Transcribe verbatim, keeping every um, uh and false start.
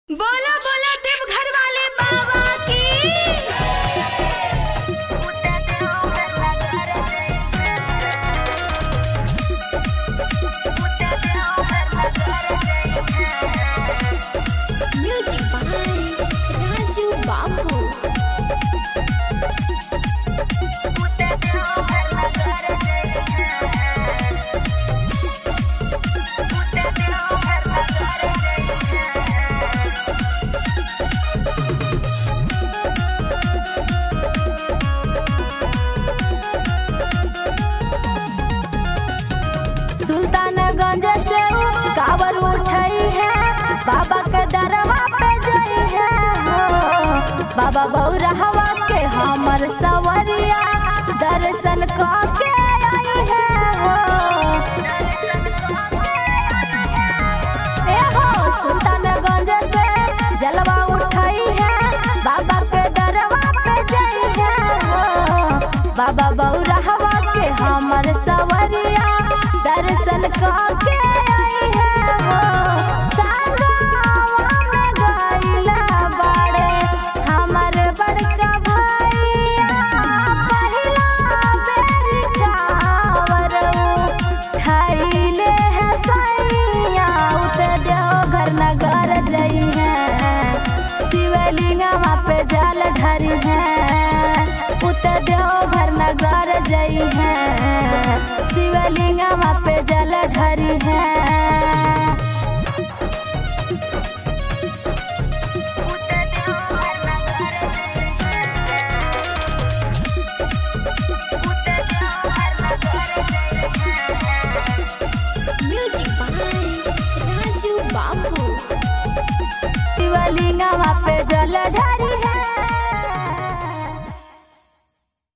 बोलो बोलो देवघर वाले बाबा की। म्यूजिक बाय राजू बाबू। सुल्तानगंज से कावर उठाई है, बाबा के दरवा पे जाई है हो। बाबा बौरहवा के हमर सवरिया दर्शन करके आई है हो। ए हो सुल्तानगंज से जलवा उठाई है, बाबा के दरवा पे जाई है हो। बाबा बौरहवा के हमर सवरिया दर्शन करके आई है हो। संगवा में गइला बड़े हमर बड़का भैया, पहिला बेर कावर उठैले है सैया। उत देवघर नगर जई है, शिवलिंगवा पे जल ढरी है। उत देवघर नगर जई है, शिवलिंगवा पे जल ढरी है। म्यूजिक बाय राजू बाबू। शिवलिंगवा पे जल ढरी